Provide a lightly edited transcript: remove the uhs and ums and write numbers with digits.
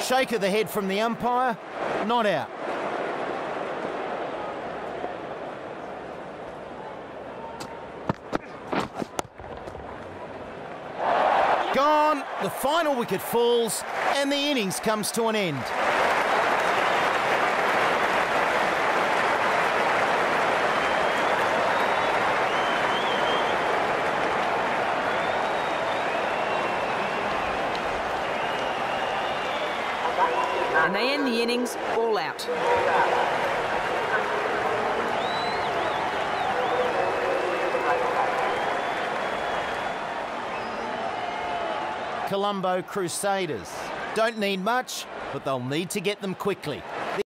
Shake of the head from the umpire, not out. Gone, the final wicket falls and the innings comes to an end. And they end the innings all out. Colombo Crusaders don't need much, but they'll need to get them quickly.